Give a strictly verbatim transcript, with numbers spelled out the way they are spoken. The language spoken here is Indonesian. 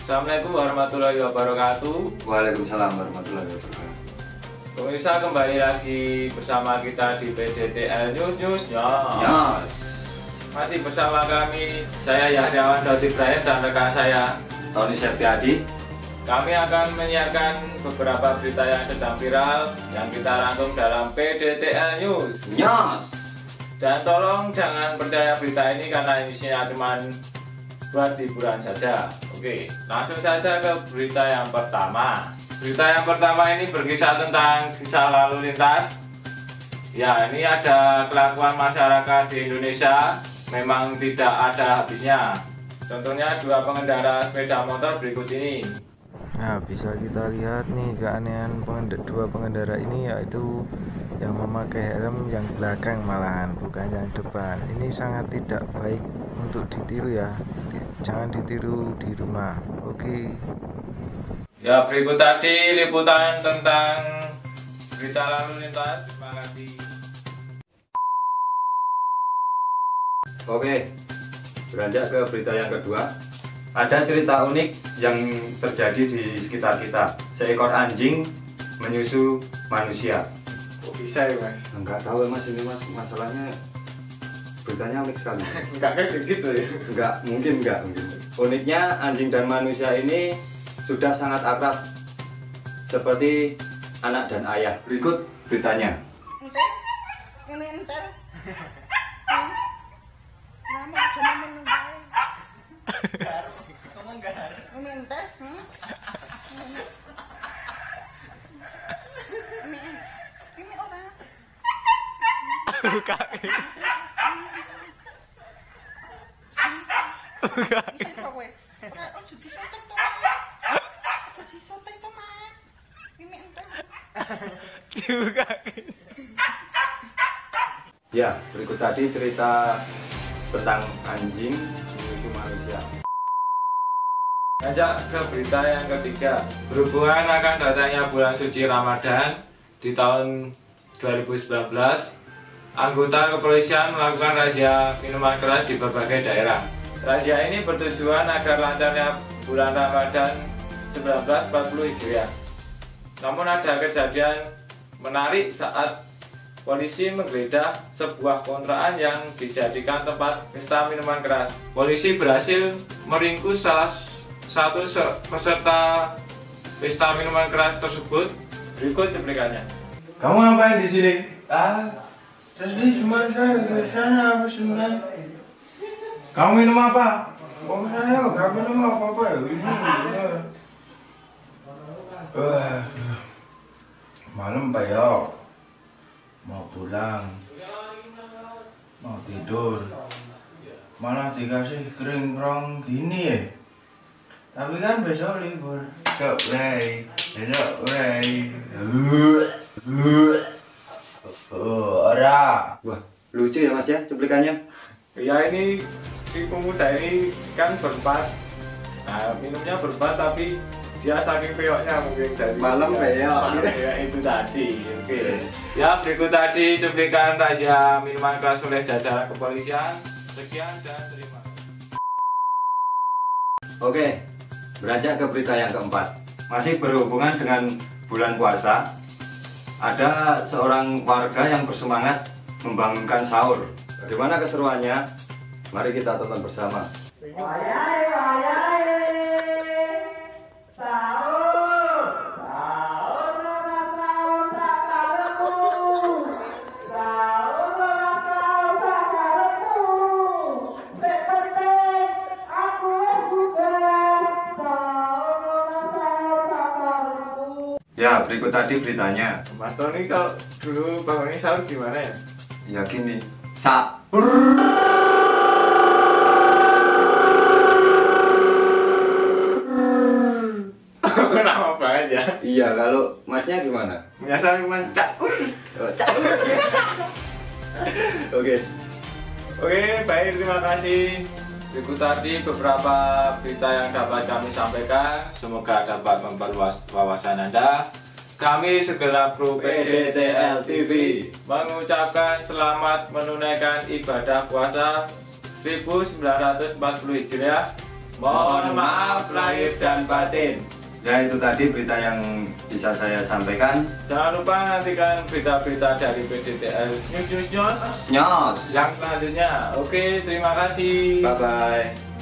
Assalamualaikum warahmatullahi wabarakatuh. Waalaikumsalam warahmatullahi wabarakatuh. Pemirsa, kembali lagi bersama kita di P D T L News News Yes. Masih bersama kami, saya Yahyawan Daud Ibrahim dan rekan saya Tony Septiadi. Kami akan menyiarkan beberapa berita yang sedang viral yang kita rangkum dalam P D T L News. Yes. Dan tolong jangan percaya berita ini karena isinya cuma buat hiburan saja. Oke, langsung saja ke berita yang pertama. Berita yang pertama ini berkisah tentang kisah lalu lintas. Ya, ini ada kelakuan masyarakat di Indonesia memang tidak ada habisnya. Contohnya dua pengendara sepeda motor berikut ini. Nah, bisa kita lihat nih keanehan pengend- dua pengendara ini, yaitu yang memakai helm yang belakang malahan, bukan yang depan. Ini sangat tidak baik untuk ditiru ya. Jangan ditiru di rumah. Oke. Ya, berikut tadi liputan tentang berita lalu lintas. Terima kasih. Oke, beranjak ke berita yang kedua. Ada cerita unik yang terjadi di sekitar kita. Seekor anjing menyusu manusia. Kok bisa ya, Mas? Enggak tahu mas, ini mas, masalahnya beritanya unik sekali. Enggak kayak gitu ya? Enggak, mungkin enggak mungkin. Uniknya anjing dan manusia ini sudah sangat akrab seperti anak dan ayah. Berikut beritanya. Entar, ini entar. Nama cuma menunggu. Ngomong gar. Ini entar. Ini, ini orang. Buka. Buka. Bisa kowe. Ora ojo disosok to, Mas. Ojo disosok to, Mas. Ini entar. Buka. Ya, berikut tadi cerita tentang anjing menyusu manusia. Ajak ke berita yang ketiga. Berhubungan akan datangnya bulan suci Ramadan di tahun dua ribu sembilan belas, anggota kepolisian melakukan razia minuman keras di berbagai daerah. Razia ini bertujuan agar lancarnya bulan Ramadan seribu sembilan ratus empat puluh Hijriah. Namun ada kejadian menarik saat polisi menggeledah sebuah kontrakan yang dijadikan tempat pesta minuman keras. Polisi berhasil meringkus salah satu peserta pesta minuman keras tersebut. Berikut cuplikannya. Kamu ngapain di sini? Ah, terus ini cuma saya biasanya apa sebenarnya? Kamu minum apa? Oh saya nggak minum apa-apa ya. Ini udah. Wah, malam Pak ya. Mau pulang, mau tidur, malah dikasih kering rong gini ya. Tapi kan besok libur. Besok wey, besok wey. Oh, ora. Wah, lucu ya mas ya cuplikannya. Ya, ini si pemuda ini kan berempat. Nah, minumnya berempat tapi dia saking peoknya mungkin dari Malam peok. Ya itu tadi. Oke. Ya, berikut tadi cuplikan razia minuman keras oleh jajaran kepolisian. Sekian dan terima kasih. Oke, beranjak ke berita yang keempat. Masih berhubungan dengan bulan puasa. Ada seorang warga yang bersemangat membangunkan sahur. Bagaimana keseruannya? Mari kita tonton bersama. Ya, berikut tadi beritanya. Mas Tony kalau dulu bangunnya sahur gimana ya? Ya gini, sahur. Lama banget ya. Iya, kalau masnya gimana? Biasa cuma cakur. Oh, cakur. Oke. Oke, baik, terima kasih. Berikut tadi beberapa berita yang dapat kami sampaikan. Semoga dapat memperluas wawasan Anda. Kami segera Pro P D T L T V mengucapkan selamat menunaikan ibadah puasa seribu sembilan ratus empat puluh Hijriah. Mohon maaf lahir dan batin. Ya, itu tadi berita yang bisa saya sampaikan. Jangan lupa nantikan berita-berita dari P D T L News News News Nyos. yang selanjutnya. Oke, terima kasih. Bye bye.